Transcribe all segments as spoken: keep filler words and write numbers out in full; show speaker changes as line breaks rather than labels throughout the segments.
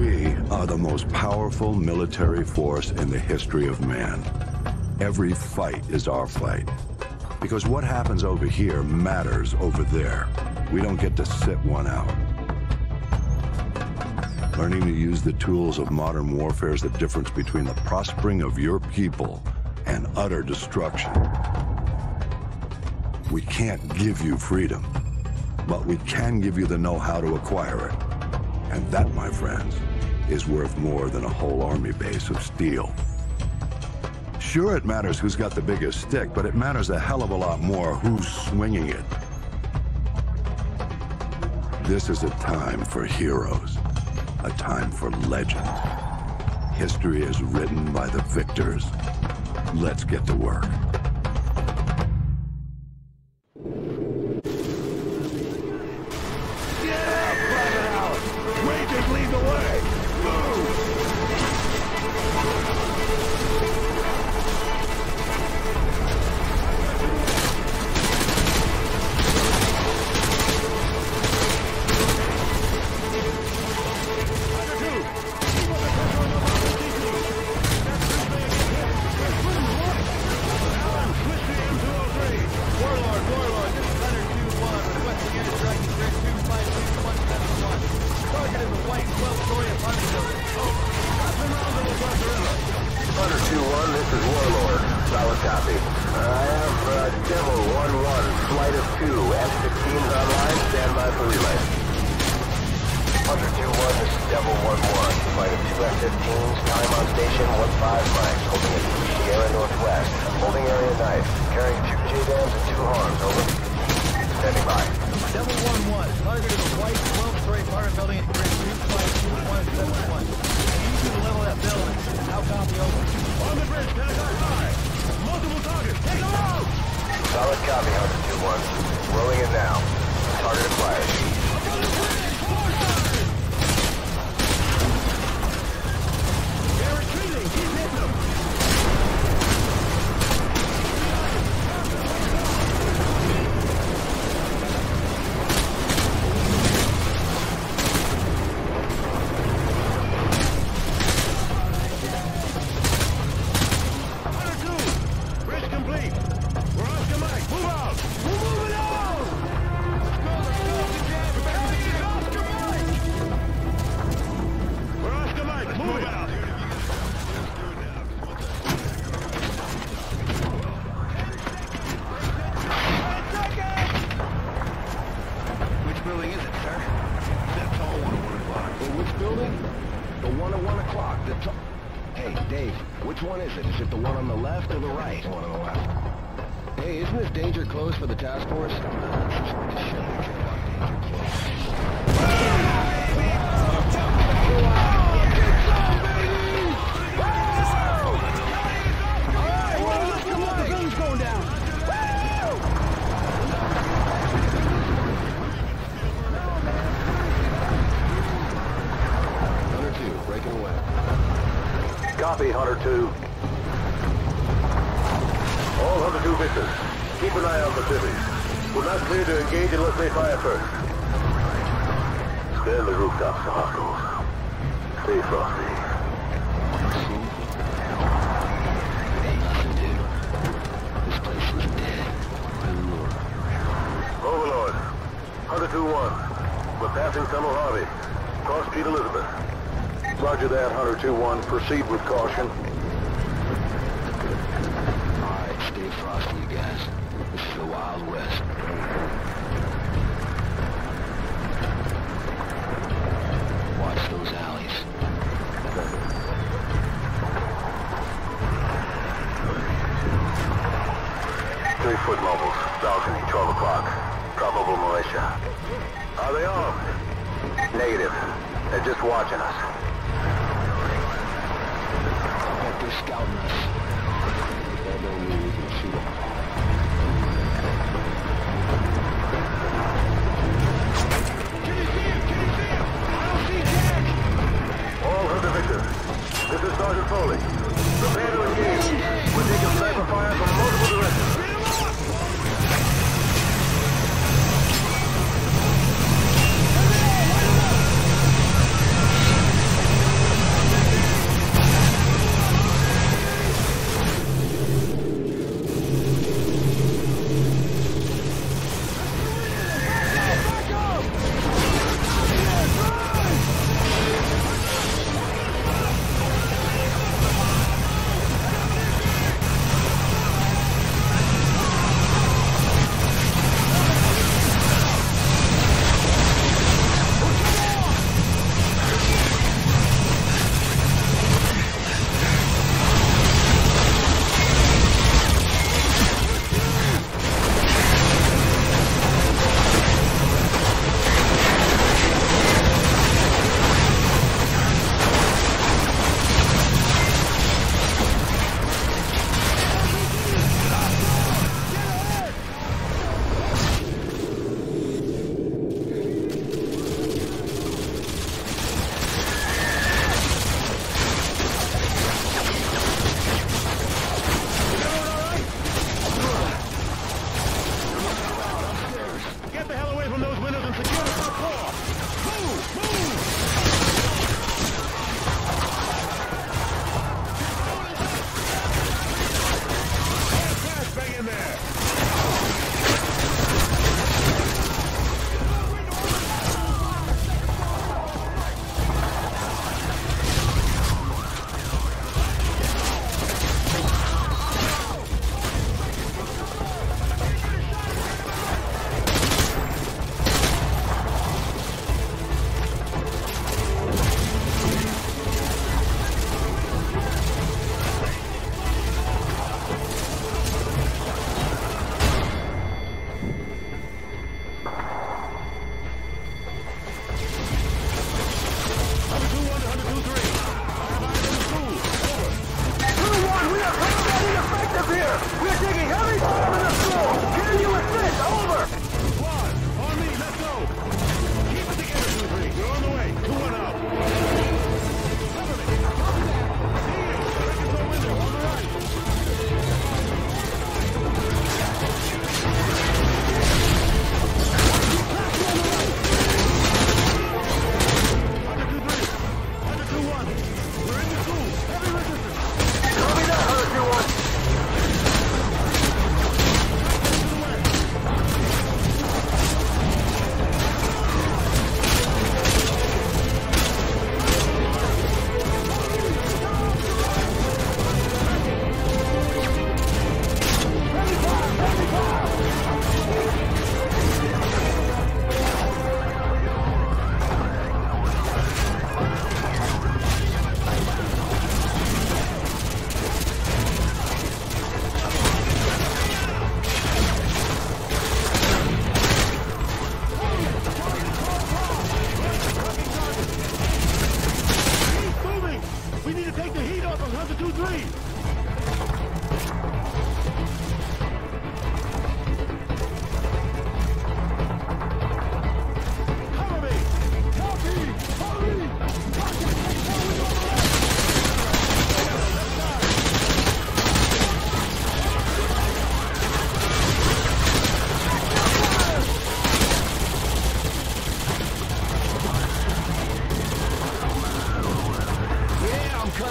We are the most powerful military force in the history of man. Every fight is our fight. Because what happens over here matters over there. We don't get to sit one out. Learning to use the tools of modern warfare is the difference between the prospering of your people and utter destruction. We can't give you freedom, but we can give you the know-how to acquire it. And that, my friends, is worth more than a whole army base of steel. Sure, it matters who's got the biggest stick, but it matters a hell of a lot more who's swinging it. This is a time for heroes, a time for legends. History is written by the victors. Let's get to work.
Copy, Hunter two. All Hunter two victors, keep an eye on the civvies. We're not clear to engage unless they fire first. Scan the rooftops for hostiles. Stay frosty.
This place is dead.
Overlord, Hunter two one. We're passing Tunnel Harvey. Cross Street Elizabeth. Roger that, Hunter two one. Proceed with caution.
Alright, stay frosty, you guys. This is the Wild West. Watch those alleys.
Three-foot mobiles. Balcony, twelve o'clock. Probable militia. Are they armed? Negative. They're just watching us.
They're scouting us. That don't mean we can shoot them.
Can you see him? Can you see him? I don't see Jack! All Hunter victors. This is Sergeant Foley. Prepare to engage. We're taking sniper fire from multiple directions.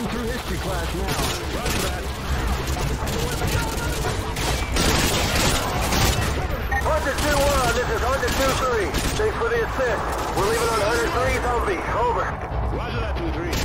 Going through history class now.
Roger that. Hunter two one, this is Hunter two three. Thanks for the assist. We're leaving on Hunter three Humvee. Over. Roger that, two three.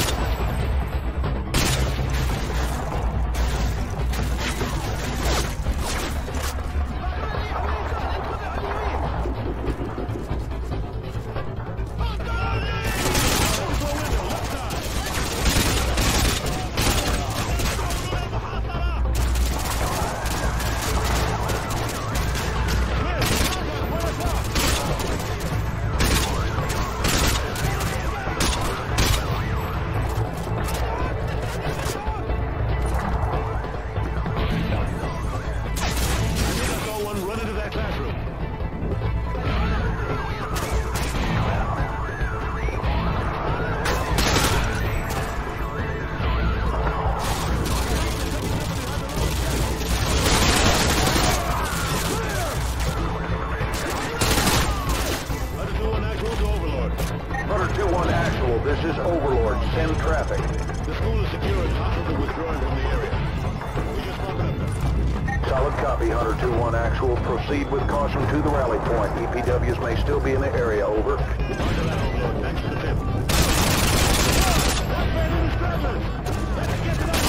This is Overlord. Send traffic. The school is secure and hostiles are withdrawing from the area. We just woke up there. Solid copy, Hunter two one actual. Proceed with caution to the rally point. E P Ws may still be in the area. Over. Roger that, Overlord. Thanks for the tip. Let's get to that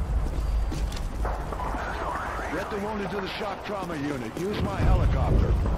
Get the wounded to the shock trauma unit. Use my helicopter.